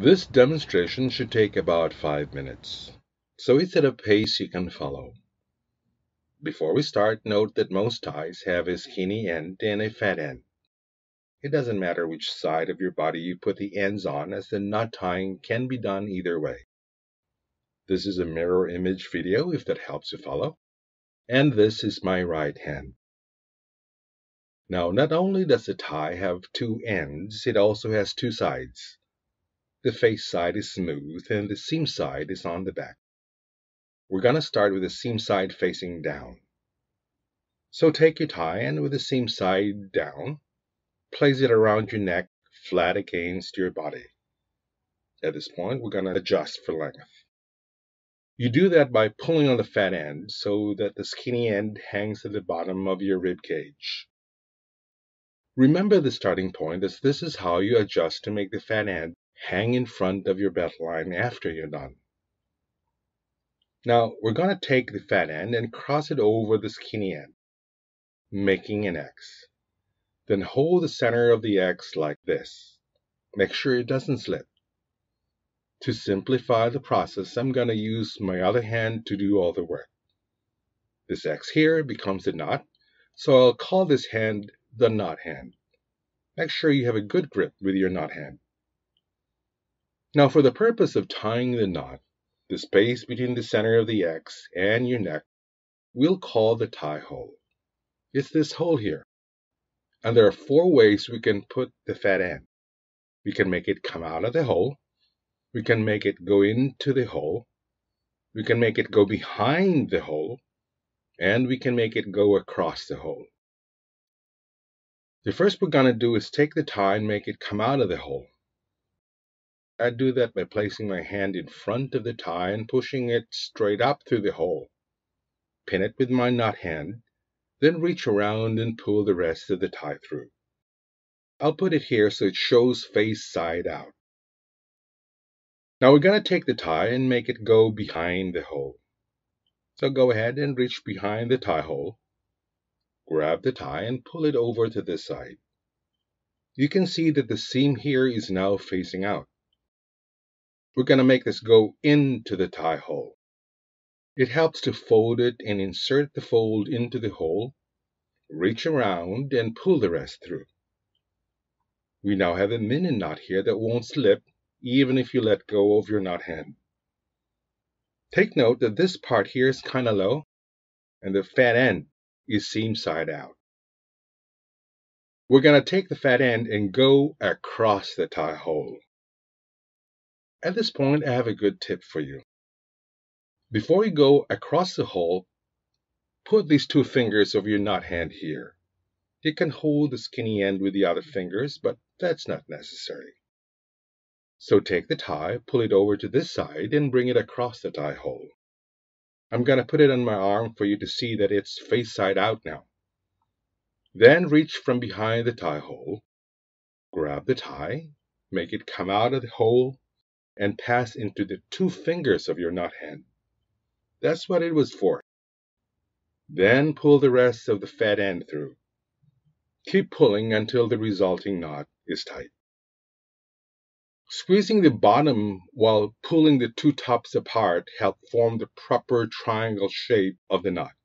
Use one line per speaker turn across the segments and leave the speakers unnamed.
This demonstration should take about 5 minutes, so it's at a pace you can follow. Before we start, note that most ties have a skinny end and a fat end. It doesn't matter which side of your body you put the ends on, as the knot tying can be done either way. This is a mirror image video if that helps you follow, and this is my right hand. Now, not only does the tie have two ends, it also has two sides. The face side is smooth and the seam side is on the back. We're going to start with the seam side facing down. So take your tie and with the seam side down, place it around your neck, flat against your body. At this point, we're going to adjust for length. You do that by pulling on the fat end so that the skinny end hangs at the bottom of your rib cage. Remember the starting point, as this is how you adjust to make the fat end hang in front of your belt line after you're done. Now, we're going to take the fat end and cross it over the skinny end, making an X. Then hold the center of the X like this. Make sure it doesn't slip. To simplify the process, I'm going to use my other hand to do all the work. This X here becomes the knot, so I'll call this hand the knot hand. Make sure you have a good grip with your knot hand. Now, for the purpose of tying the knot, the space between the center of the X and your neck, we'll call the tie hole. It's this hole here. And there are 4 ways we can put the fat end. We can make it come out of the hole. We can make it go into the hole. We can make it go behind the hole. And we can make it go across the hole. The first we're going to do is take the tie and make it come out of the hole. I do that by placing my hand in front of the tie and pushing it straight up through the hole. Pin it with my knot hand, then reach around and pull the rest of the tie through. I'll put it here so it shows face side out. Now we're going to take the tie and make it go behind the hole. So go ahead and reach behind the tie hole. Grab the tie and pull it over to this side. You can see that the seam here is now facing out. We're going to make this go into the tie hole. It helps to fold it and insert the fold into the hole, reach around and pull the rest through. We now have a mini knot here that won't slip even if you let go of your knot hand. Take note that this part here is kind of low and the fat end is seam side out. We're going to take the fat end and go across the tie hole. At this point, I have a good tip for you. Before you go across the hole, put these 2 fingers of your knot hand here. You can hold the skinny end with the other fingers, but that's not necessary. So take the tie, pull it over to this side, and bring it across the tie hole. I'm going to put it on my arm for you to see that it's face side out now. Then reach from behind the tie hole, grab the tie, make it come out of the hole, and pass into the 2 fingers of your knot hand. That's what it was for. Then pull the rest of the fat end through. Keep pulling until the resulting knot is tight. Squeezing the bottom while pulling the 2 tops apart help form the proper triangle shape of the knot.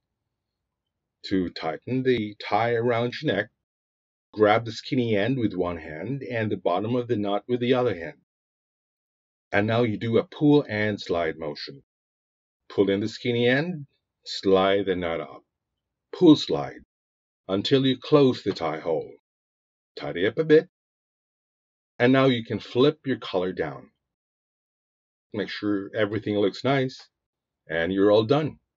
To tighten the tie around your neck, grab the skinny end with one hand and the bottom of the knot with the other hand. And now you do a pull and slide motion. Pull in the skinny end, slide the knot up. Pull slide until you close the tie hole. Tidy up a bit. And now you can flip your collar down. Make sure everything looks nice, and you're all done.